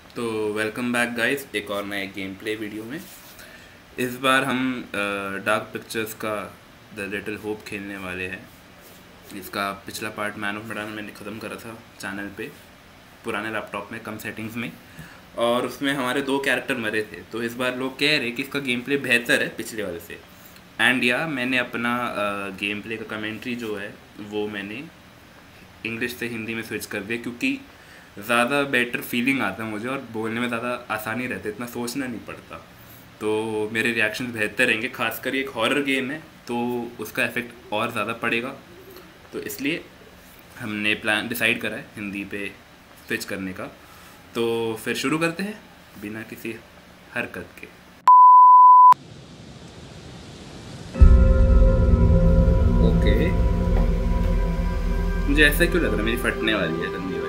तो welcome back guys एक और नए गेम प्ले वीडियो में। इस बार हम डार्क पिक्चर्स का द लिटिल होप खेलने वाले हैं। इसका पिछला पार्ट मैन ऑफ मेडान मैंने ख़त्म करा था चैनल पे, पुराने लैपटॉप में कम सेटिंग्स में, और उसमें हमारे 2 कैरेक्टर मरे थे। तो इस बार लोग कह रहे कि इसका गेम प्ले बेहतर है पिछले वाले से। एंड या मैंने अपना गेम प्ले का कमेंट्री जो है वो मैंने इंग्लिश से हिंदी में स्विच कर दिया, क्योंकि ज़्यादा बेटर फीलिंग आता है मुझे और बोलने में ज़्यादा आसानी रहती है, इतना सोचना नहीं पड़ता। तो मेरे रिएक्शन बेहतर रहेंगे, खासकर ये एक हॉरर गेम है तो उसका इफेक्ट और ज़्यादा पड़ेगा। तो इसलिए हमने प्लान डिसाइड करा है हिंदी पे स्विच करने का। तो फिर शुरू करते हैं बिना किसी हरकत के। ओके, मुझे ऐसा क्यों लग रहा है मेरी फटने वाली है गंदी वाली।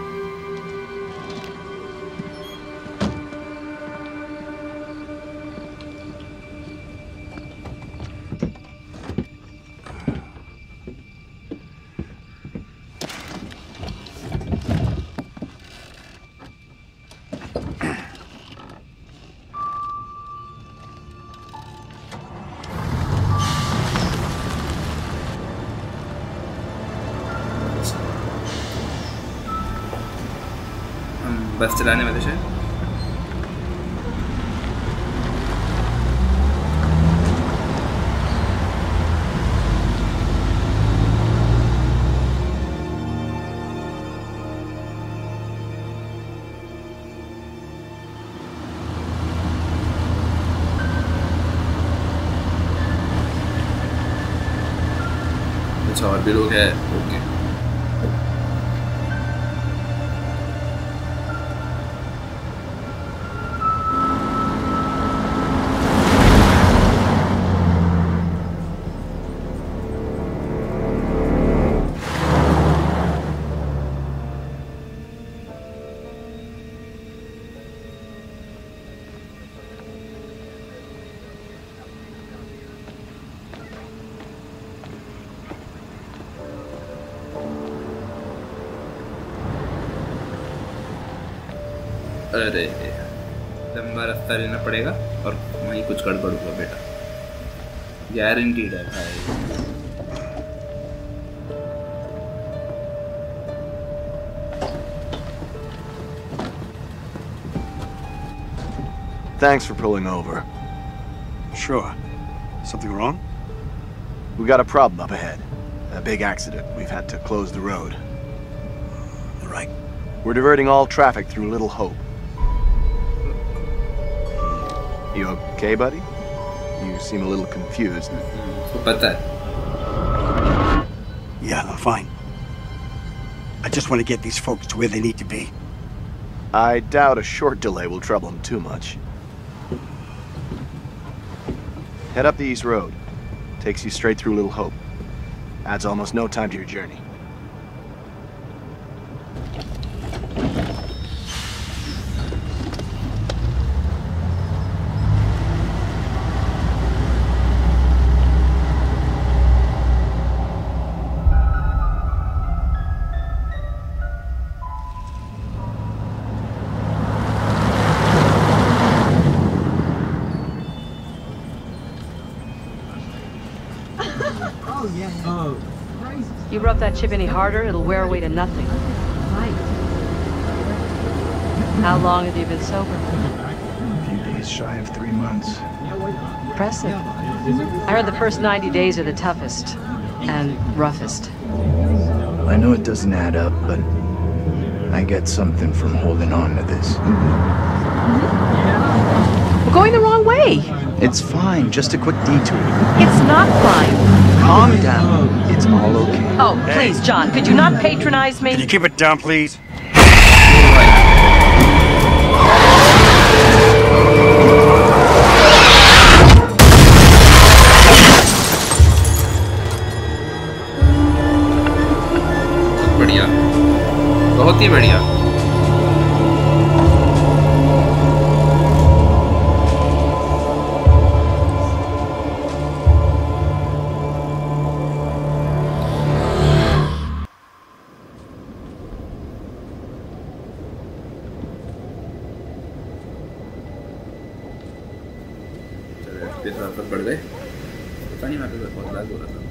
बस चलाने वाले शायद। अच्छा, और भी लोग हैं। ओके, अरे लंबा रास्ता लेना पड़ेगा और वहीं कुछ गड़बड़ हुआ बेटा, गारंटीड है भाई। Thanks for pulling over. Sure. Something wrong? We got a problem up ahead. A big accident. We've had to close the road. All right. We're diverting all traffic through Little Hope. You okay, buddy? You seem a little confused. पता है। Yeah, I'm fine. I just want to get these folks to where they need to be. I doubt a short delay will trouble them too much. Head up the East Road. Takes you straight through Little Hope. Adds almost no time to your journey. You rub that chip any harder, it'll wear away to nothing. How long have you been sober? A few days shy of 3 months. Impressive. I heard the first 90 days are the toughest and roughest. I know it doesn't add up, but I get something from holding on to this. We're going the wrong way. It's fine, just a quick detour. It's not fine. Calm down. It's all okay. Oh, please, John, could you not patronize Can you me? keep it down, please? बढ़िया, बहुत ही बढ़िया। वापस वापस बढ़ गए पता नहीं मैं तो बहुत लाग हो रहा था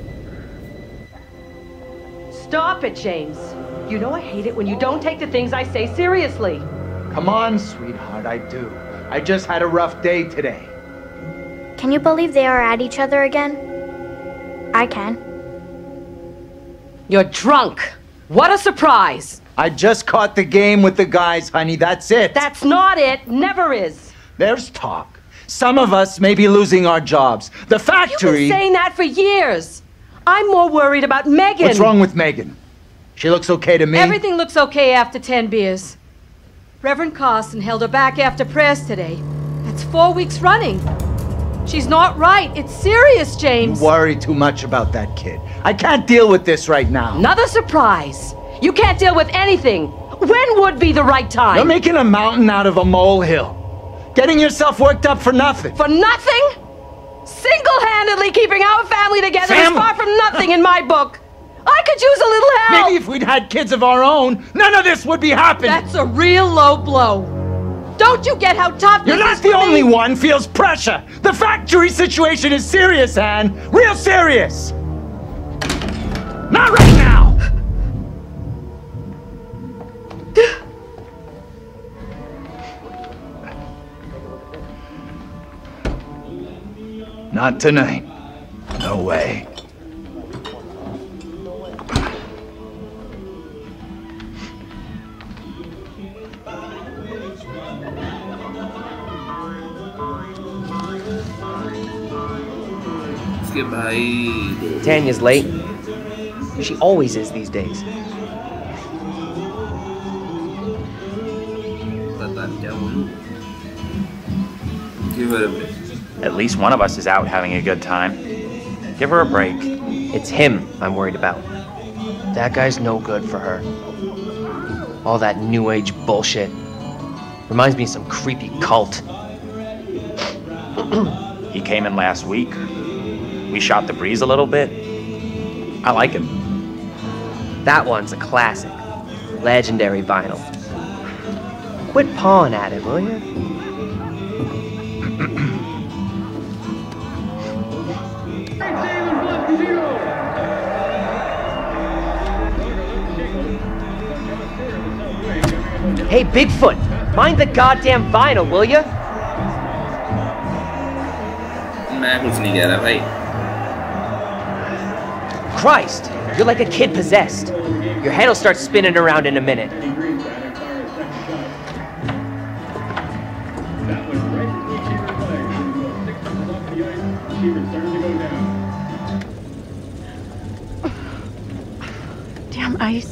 Stop it, James. You know I hate it when you don't take the things I say seriously. Come on, sweetheart, I do. I just had a rough day today. Can you believe they are at each other again? I can. You're drunk. What a surprise. I just caught the game with the guys, honey, that's it. That's not it. Never is. There's talk. Some of us may be losing our jobs. The factory... You've been saying that for years. I'm more worried about Megan. What's wrong with Megan? She looks okay to me. Everything looks okay after 10 beers. Reverend Carson held her back after prayers today. That's 4 weeks running. She's not right. It's serious, James. You worry too much about that kid. I can't deal with this right now. Another surprise. You can't deal with anything. When would be the right time? You're making a mountain out of a molehill. Getting yourself worked up for nothing. For nothing? Single-handedly keeping our family together is far from nothing in my book. I could use a little help. Maybe if we'd had kids of our own, none of this would be happening. That's a real low blow. Don't you get how tough this is? You're not the only one feels pressure. The factory situation is serious, Anne. Real serious. Not right now. Not tonight. No way. इसके भाई Tanya's late. She always is these days. पता नहीं क्या बोलूं Give her a break. At least one of us is out having a good time. Give her a break. It's him I'm worried about. That guy's no good for her. All that new age bullshit. Reminds me of some creepy cult. He came in last week. We shot the breeze a little bit. I like him. That one's a classic. Legendary vinyl. Quit pawing at it, will you? Hey, Bigfoot! Mind the goddamn vinyl, will ya? मैं कुछ नहीं कह रहा भाई Christ! You're like a kid possessed. Your head'll start spinning around in a minute. Damn ice.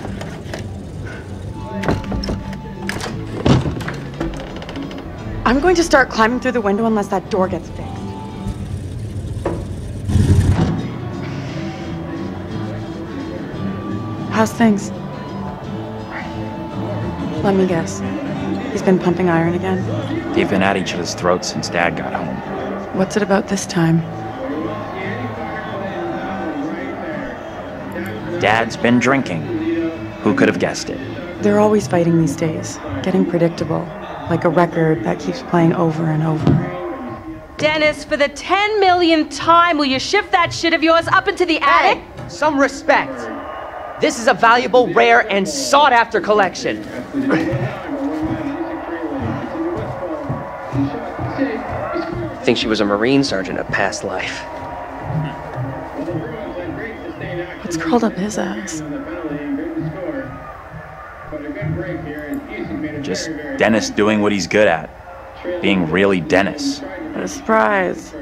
I'm going to start climbing through the window unless that door gets fixed. How's things? Let me guess. He's been pumping iron again? They've been at each other's throats since Dad got home. What's it about this time? Dad's been drinking. Who could have guessed it? They're always fighting these days. Getting predictable. Like a record that keeps playing over and over. Dennis, for the 10 millionth time, will you shift that shit of yours up into the attic? Hey, some respect. This is a valuable, rare, and sought-after collection. Think she was a Marine sergeant in a past life. What's curled up his ass? Just Dennis doing what he's good at. Being really Dennis. What a surprise.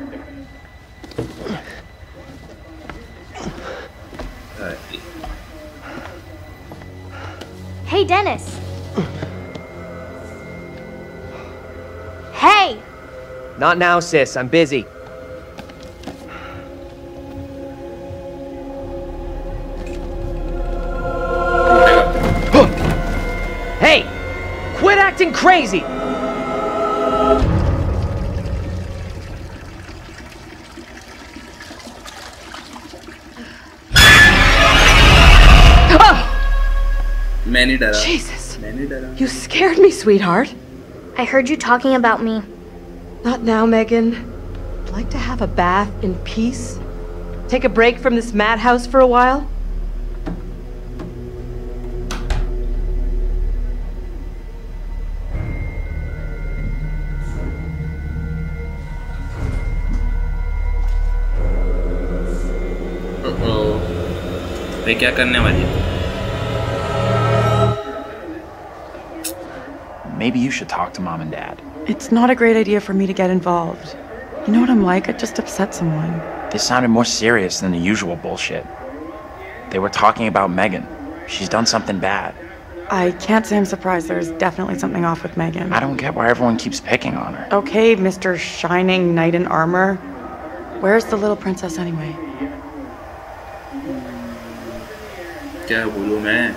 Hey, Dennis. Hey! Not now, sis. I'm busy. Hey! Quit acting crazy! मैं नहीं डरा Jesus. मैं नहीं डरा You scared me, sweetheart. I heard you talking about me. Not now, Megan. I'd like to have a bath in peace. Take a break from this madhouse for a while. भाई क्या करने वाली है? Maybe you should talk to Mom and Dad. It's not a great idea for me to get involved. You know what I'm like? I just upset someone. This sounded more serious than the usual bullshit. They were talking about Megan. She's done something bad. I can't say I'm surprised. There's definitely something off with Megan. I don't get why everyone keeps picking on her. Okay, Mr. Shining Knight in Armor. Where's the little princess anyway? क्या बोलूँ मैं?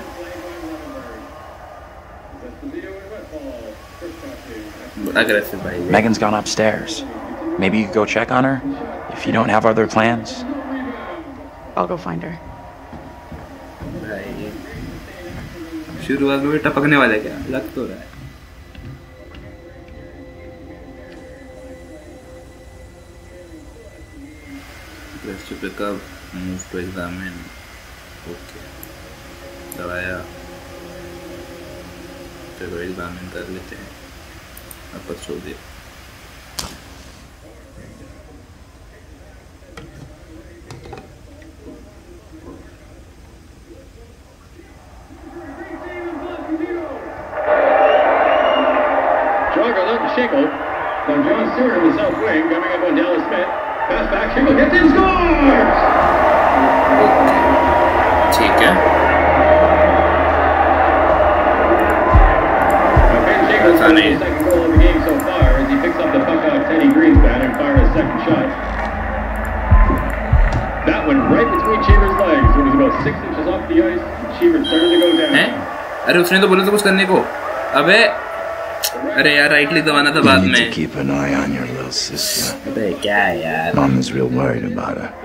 Aggressive भाई. Megan's gone upstairs. Maybe you could go check on her if you don't have other plans. I'll go find her. भाई शुरुआत में टपकने वाला क्या लग तो रहा है. Press to pick up, move to examine. Okay. दबाया. चलो एग्जामिन कर लेते हैं. अब छोड़ दिया. Shingle. Now John Stewart in the south wing coming up on Dallas Smith. Pass back, Shingle gets in, scores! ठीक है. Ben Shingle scores the second goal of the game so far as he picks up the puck off Teddy Greenspan and fires a second shot. That went right between Cheever's legs. It was about 6 inches off the ice. Cheever started to go down. हैं? अरे उसने तो बोला था कुछ करने को. अबे अरे यार राइट क्लिक दबाना था बाद में. Keep an eye on your little sister. अबे क्या यार? Mom is real worried about her.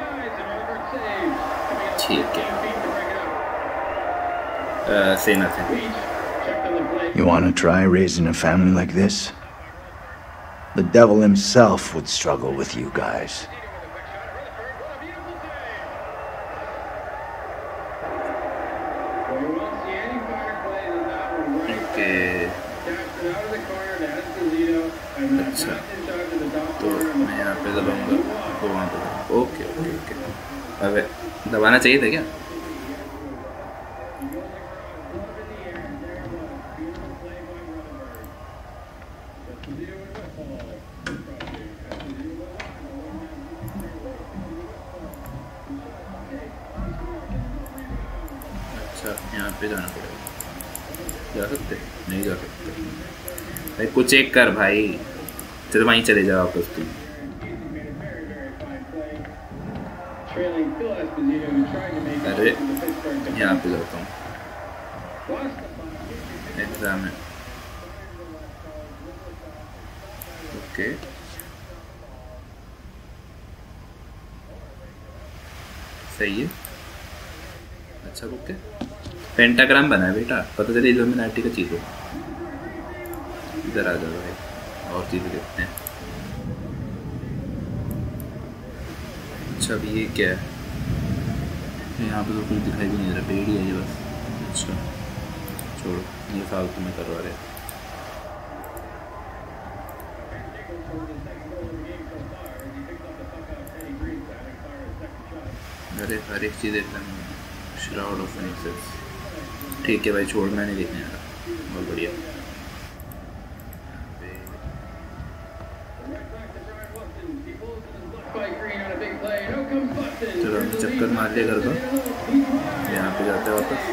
ठीक है. Say nothing. You want to try raising a family like this? The devil himself would struggle with you guys. अच्छा तो मैं यहाँ पे दबाऊंगा तो वहाँ पे. Okay okay okay. अबे दबाना चाहिए था क्या? अच्छा यहाँ पे जाना पड़ेगा. जा सकते? नहीं जा सकते. भाई कुछ चेक कर भाई. चल वहीं चले जाओ वापस तुम. अरे यहाँ पे जाता हूँ. एग्जाम है. ओके. सही है. अच्छा ओके. पेंटाग्राम बना है बेटा. पता चले इल्यूमिनाटी का चीज़ हो. इधर आ जाओ भाई. और चीज़ें देखते हैं. अच्छा अभी ये क्या है? यहाँ पे तो कुछ दिखाई भी नहीं रहा. पेड़ ही है ये बस. अच्छा छोड़ो ये फालतू में करवा रहे. अरे हर एक चीज़ देखना है. Shroud of Phoenixes. ठीक है भाई छोड़. मैं नहीं देखने आ रहा. बहुत बढ़िया. चलो हमने चक्कर मार लिया घर का. यहाँ पे जाते हैं वापस.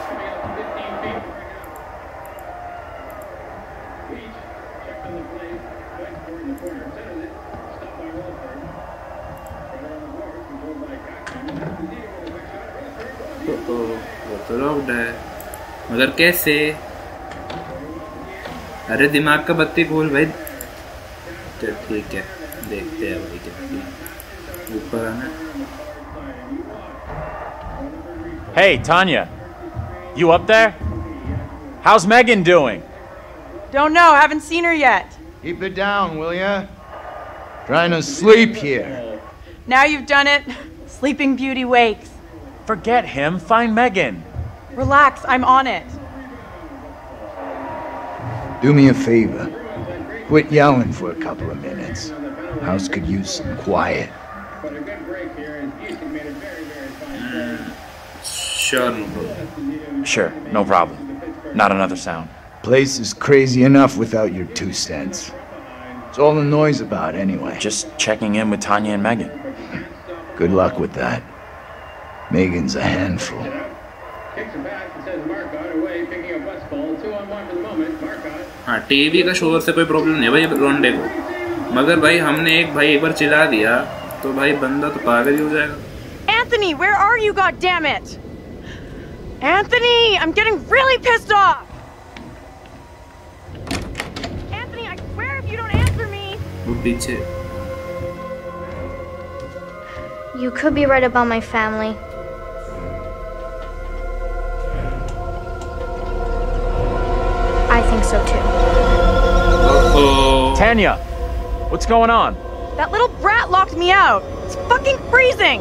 वो तो लॉक्ड है मगर कैसे? अरे दिमाग का बत्ती खोल भाई. चल ठीक है देखते हैं भाई क्या ऊपर आना. Hey, Tanya. You up there? How's Megan doing? Don't know. Haven't seen her yet. Keep it down, will ya? Trying to sleep here. Now you've done it. Sleeping Beauty wakes. Forget him. Find Megan. Relax, I'm on it. Do me a favor. Quit yelling for a couple of minutes. House could use some quiet. Sure, no problem. Sure, no problem. Not another sound. Place is crazy enough without your 2 cents. It's all the noise about anyway. Just checking in with Tanya and Megan. Good luck with that. Megan's a handful. हाँ TV का शोर से कोई problem नहीं भाई रोंडे को, मगर भाई हमने एक बार चिल्ला दिया तो भाई बंदा तो पागल ही हो जाएगा. Anthony, where are you, goddammit? Anthony, I'm getting really pissed off. Anthony, I swear if you don't answer me. वो पीछे. You could be right about my family. I think so too. Uh-oh. Tanya, what's going on? That little brat locked me out. It's fucking freezing.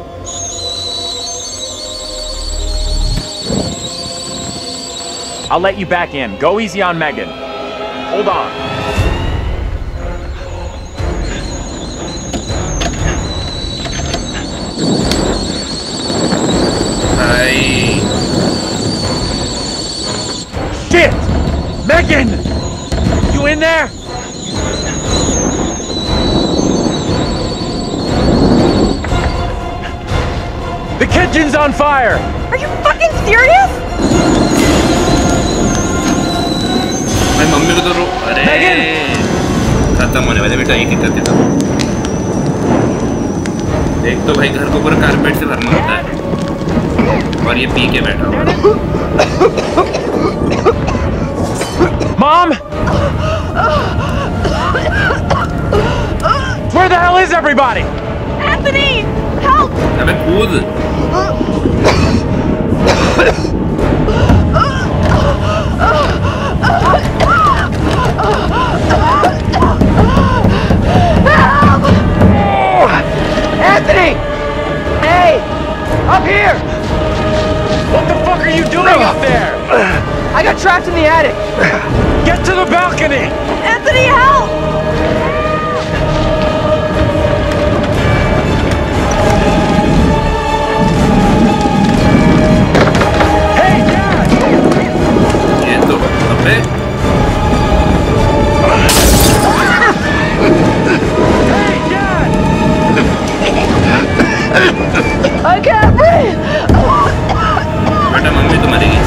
I'll let you back in. Go easy on Megan. Hold on. Hi. Shit! Megan! You in there? The kitchen's on fire! Are you fucking serious? भाई mummy को तो रो. अरे खत्म होने वाले बेटा, एक ही करते था. एक तो भाई घर को पूरा कारपेट से भरना होता है और ये पी के बैठा हुआ. Mom? Where the hell is everybody? Anthony, help! अबे कूद. Anthony! Hey! Up here! What the fuck are you doing up there? I got trapped in the attic. Get to the balcony! Anthony, help! Hey, Dad! ये तो अबे. Hey, Dad! I can't breathe! बेटा mummy तो मरेगी.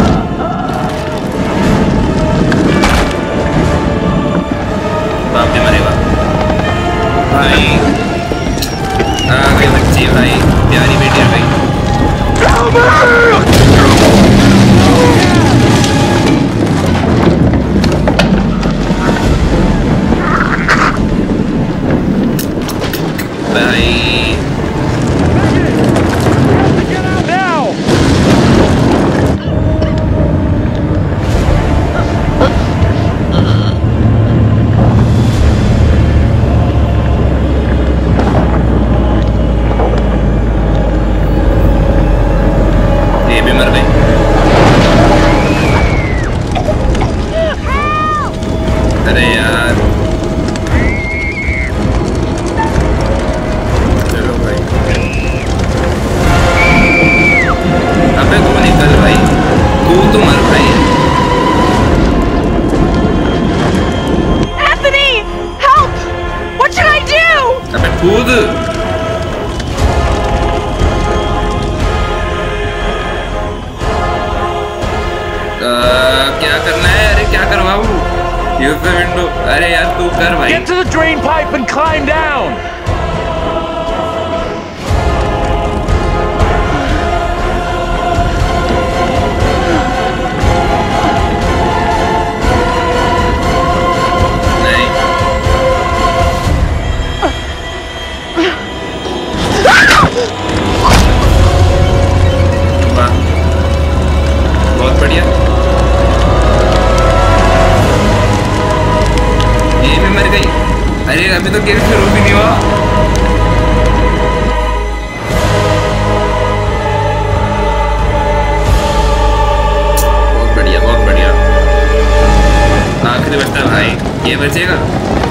बाप भी मरेगा. भाई आ गई बच्ची भाई, प्यारी बेटी आ गई. भाई Get out now! ये भी मर गई. अरे यार चलो भाई. अबे तू निकल भाई, तू तो मर भाई. Anthony, help! What should I do? अबे कूद. क्या करना है? अरे क्या करवाऊँ? Use the window. अरे यार तू कर भाई. Get to the drain pipe and climb down! नहीं. वाह बहुत बढ़िया. ये भी मर गई. अरे अभी तो गेम शुरू भी नहीं हुआ। बहुत बढ़िया बहुत बढ़िया। आखिरी बचता है भाई, ये बचेगा।